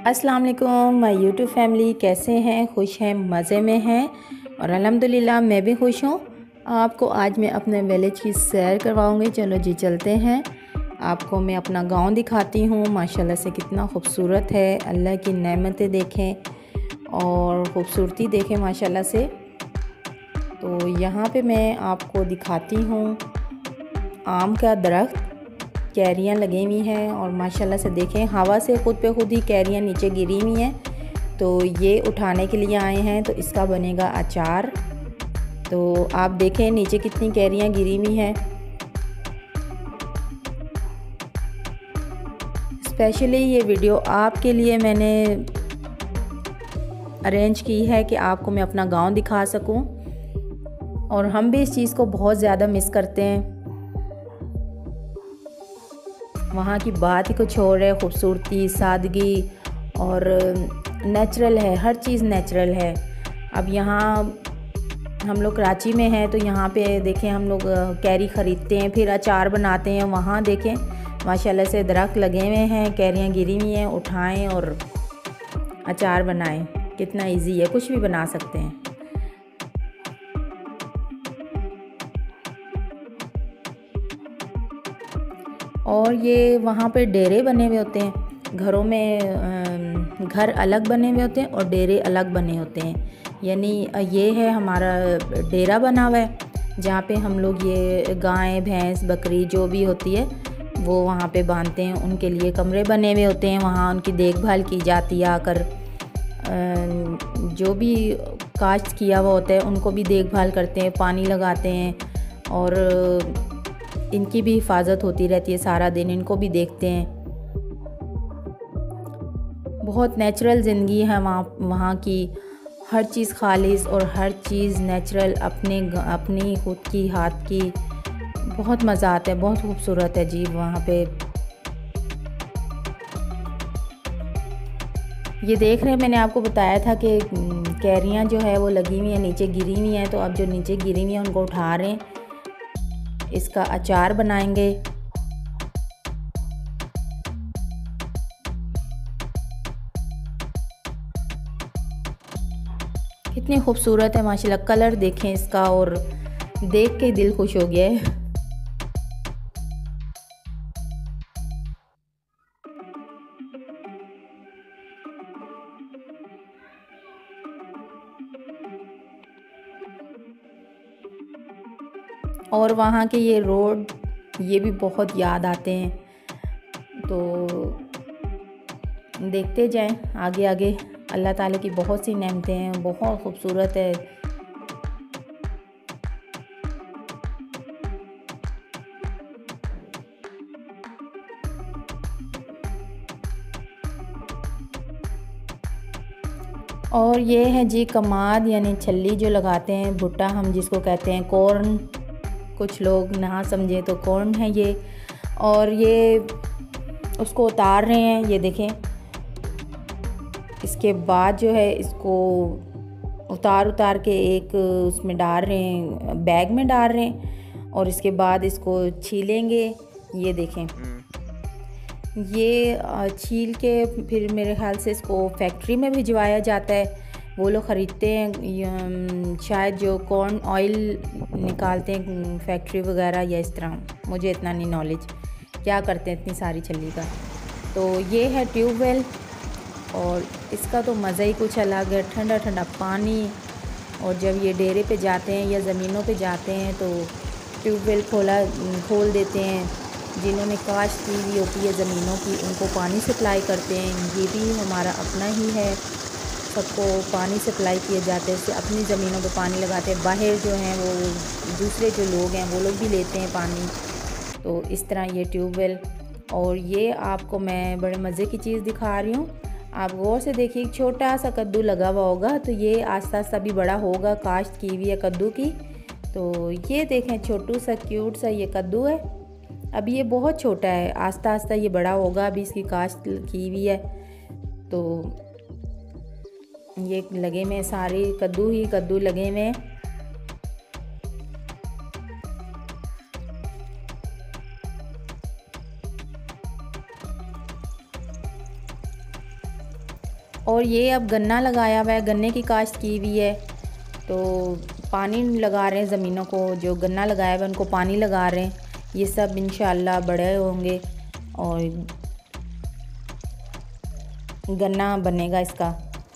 अस्सलाम वालेकुम my YouTube family, कैसे हैं? खुश हैं, मज़े में हैं और अल्हम्दुलिल्लाह मैं भी खुश हूँ। आपको आज मैं अपने विलेज की सैर करवाऊँगी। चलो जी चलते हैं। आपको मैं अपना गांव दिखाती हूँ। माशाल्लाह से कितना खूबसूरत है। अल्लाह की नेमतें देखें और ख़ूबसूरती देखें माशाल्लाह से। तो यहाँ पे मैं आपको दिखाती हूँ आम का दरख्त, कैरियाँ लगी हुई हैं और माशाल्लाह से देखें हवा से खुद पे खुद ही कैरियाँ नीचे गिरी हुई हैं। तो ये उठाने के लिए आए हैं, तो इसका बनेगा अचार। तो आप देखें नीचे कितनी कैरियाँ गिरी हुई हैं। स्पेशली ये वीडियो आपके लिए मैंने अरेंज की है कि आपको मैं अपना गांव दिखा सकूं। और हम भी इस चीज़ को बहुत ज़्यादा मिस करते हैं। वहाँ की बात ही कुछ और है, खूबसूरती, सादगी और नेचुरल है, हर चीज़ नेचुरल है। अब यहाँ हम लोग कराची में हैं, तो यहाँ पे देखें हम लोग कैरी ख़रीदते हैं, फिर अचार बनाते हैं। वहाँ देखें माशाल्लाह से दरख्त लगे हुए हैं, कैरियाँ गिरी हुई हैं, उठाएं और अचार बनाएं। कितना इजी है, कुछ भी बना सकते हैं। और ये वहाँ पे डेरे बने हुए होते हैं। घरों में घर अलग बने हुए होते हैं और डेरे अलग बने होते हैं। यानी ये है हमारा डेरा बना हुआ है, जहाँ पे हम लोग ये गाय, भैंस, बकरी जो भी होती है वो वहाँ पे बांधते हैं। उनके लिए कमरे बने हुए होते हैं, वहाँ उनकी देखभाल की जाती है। आकर जो भी काश्त किया हुआ होता है उनको भी देखभाल करते हैं, पानी लगाते हैं और इनकी भी हिफाजत होती रहती है। सारा दिन इनको भी देखते हैं। बहुत नेचुरल ज़िंदगी है वहाँ की। हर चीज़ खालिस और हर चीज़ नेचुरल, अपनी खुद की हाथ की। बहुत मज़ा आता है, बहुत खूबसूरत है जी वहाँ पे। ये देख रहे हैं, मैंने आपको बताया था कि कैरियाँ जो है वो लगी हुई हैं, नीचे गिरी हुई हैं। तो अब जो नीचे गिरी हुई हैं उनको उठा रहे हैं, इसका अचार बनाएंगे। कितनी खूबसूरत है माशाल्लाह। कलर देखें इसका और देख के दिल खुश हो गया है। और वहाँ के ये रोड, ये भी बहुत याद आते हैं। तो देखते जाएं आगे आगे। अल्लाह ताला की बहुत सी नेमतें हैं, बहुत खूबसूरत है। और ये है जी कमाद, यानी छल्ली जो लगाते हैं, भुट्टा हम जिसको कहते हैं, कॉर्न। कुछ लोग ना समझे तो कॉर्न है ये। और ये उसको उतार रहे हैं, ये देखें। इसके बाद जो है इसको उतार के एक उसमें डाल रहे हैं, बैग में डाल रहे हैं और इसके बाद इसको छीलेंगे। ये देखें, ये छील के फिर मेरे ख्याल से इसको फैक्ट्री में भिजवाया जाता है। वो लोग ख़रीदते हैं शायद, जो कॉर्न ऑयल निकालते हैं फैक्ट्री वगैरह या इस तरह। मुझे इतना नहीं नॉलेज क्या करते हैं इतनी सारी छल्ली का। तो ये है ट्यूबवेल और इसका तो मज़ा ही कुछ अलग है। ठंडा ठंडा पानी। और जब ये डेरे पे जाते हैं या ज़मीनों पे जाते हैं तो ट्यूबवेल खोल देते हैं। जिन्होंने काश्त की हुई होती है ज़मीनों की, उनको पानी सप्लाई करते हैं। ये भी हमारा अपना ही है, सबको पानी सप्लाई किए जाते हैं। उससे अपनी ज़मीनों पे पानी लगाते हैं। बाहर जो हैं वो दूसरे जो लोग हैं वो लोग भी लेते हैं पानी। तो इस तरह ये ट्यूबवेल। और ये आपको मैं बड़े मज़े की चीज़ दिखा रही हूँ। आप गौर से देखिए, छोटा सा कद्दू लगा हुआ होगा, तो ये आस्ता आस्ता भी बड़ा होगा। काश्त की हुई है कद्दू की। तो ये देखें, छोटू सा क्यूट सा ये कद्दू है। अभी ये बहुत छोटा है, आस्ता आस्ता ये बड़ा होगा। अभी इसकी काश्त की हुई है। तो ये लगे में सारे कद्दू ही कद्दू लगे में। और ये अब गन्ना लगाया हुआ है, गन्ने की काश्त की हुई है, तो पानी लगा रहे हैं ज़मीनों को, जो गन्ना लगाया हुआ है उनको पानी लगा रहे हैं। ये सब इंशाल्लाह बड़े होंगे और गन्ना बनेगा इसका।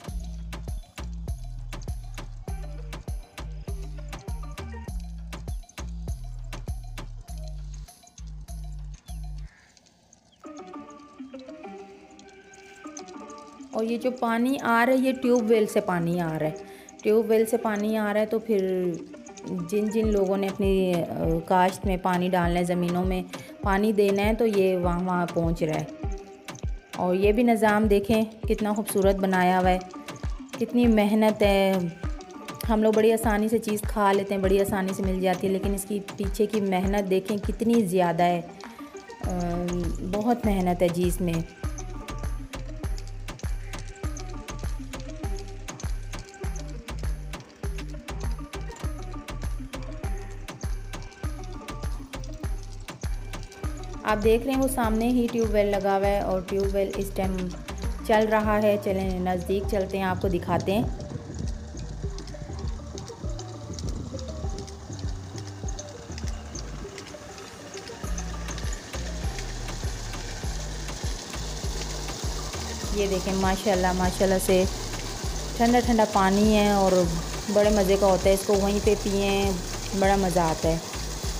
और ये जो पानी आ रहा है ये ट्यूबवेल से पानी आ रहा है, ट्यूबवेल से पानी आ रहा है। तो फिर जिन जिन लोगों ने अपनी काश्त में पानी डालना है, ज़मीनों में पानी देना है, तो ये वहाँ वहाँ पहुँच रहा है। और ये भी निज़ाम देखें कितना खूबसूरत बनाया हुआ है, कितनी मेहनत है। हम लोग बड़ी आसानी से चीज़ खा लेते हैं, बड़ी आसानी से मिल जाती है, लेकिन इसकी पीछे की मेहनत देखें कितनी ज़्यादा है। बहुत मेहनत है जी इसमें। आप देख रहे हैं वो सामने ही ट्यूबवेल लगा हुआ है और ट्यूबवेल इस टाइम चल रहा है। चलें नज़दीक चलते हैं, आपको दिखाते हैं। ये देखें माशाल्लाह माशाल्लाह से ठंडा ठंडा पानी है और बड़े मज़े का होता है। इसको वहीं पे पिए, बड़ा मज़ा आता है।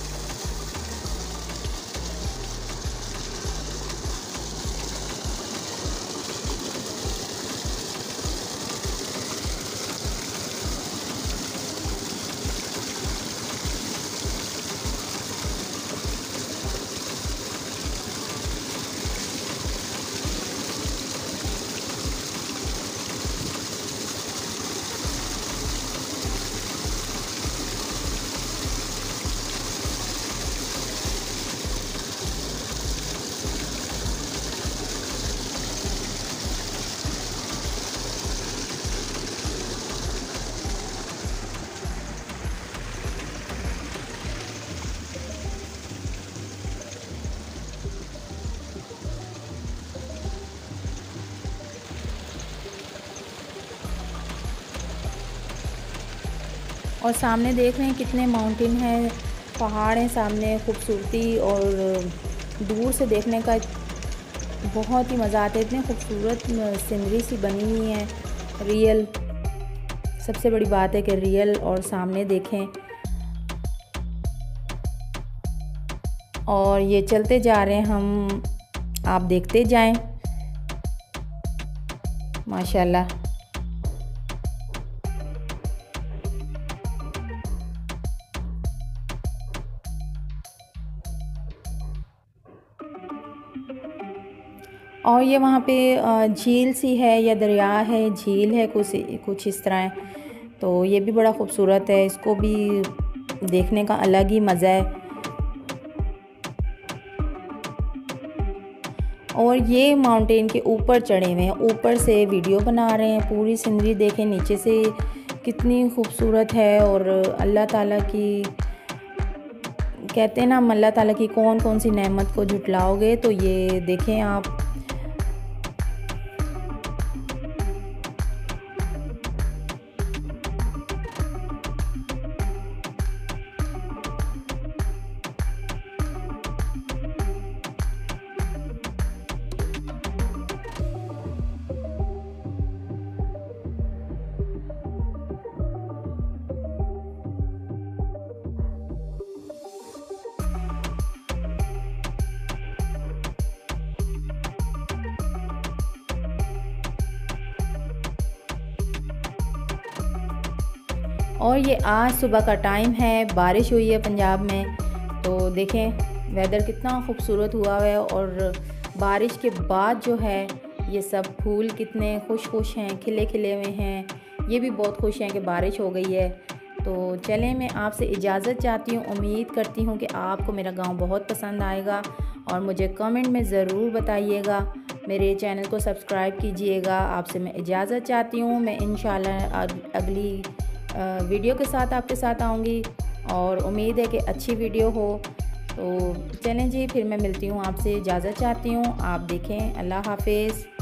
और सामने देख रहे हैं कितने माउंटेन हैं, पहाड़ हैं सामने, खूबसूरती। और दूर से देखने का बहुत ही मज़ा आता है। इतने खूबसूरत सीनरी सी बनी हुई है, रियल। सबसे बड़ी बात है कि रियल। और सामने देखें, और ये चलते जा रहे हैं हम, आप देखते जाएं माशाल्लाह। और ये वहाँ पे झील सी है या दरिया है, झील है, कुछ इस तरह है। तो ये भी बड़ा खूबसूरत है, इसको भी देखने का अलग ही मज़ा है। और ये माउंटेन के ऊपर चढ़े हुए हैं, ऊपर से वीडियो बना रहे हैं। पूरी सीनरी देखें नीचे से कितनी खूबसूरत है। और अल्लाह ताला की, कहते हैं ना, अल्लाह ताला की कौन कौन सी नेमत को झुटलाओगे। तो ये देखें आप। और ये आज सुबह का टाइम है, बारिश हुई है पंजाब में। तो देखें वेदर कितना खूबसूरत हुआ है। और बारिश के बाद जो है ये सब फूल कितने खुश हैं, खिले खिले हुए हैं। ये भी बहुत खुश हैं कि बारिश हो गई है। तो चलें, मैं आपसे इजाज़त चाहती हूँ। उम्मीद करती हूँ कि आपको मेरा गांव बहुत पसंद आएगा और मुझे कमेंट में ज़रूर बताइएगा। मेरे चैनल को सब्सक्राइब कीजिएगा। आपसे मैं इजाज़त चाहती हूँ। मैं इंशाल्लाह अगली वीडियो के साथ आपके साथ आऊँगी और उम्मीद है कि अच्छी वीडियो हो। तो चलें जी, फिर मैं मिलती हूँ आपसे, इजाज़त चाहती हूँ। आप देखें, अल्लाह हाफिज़।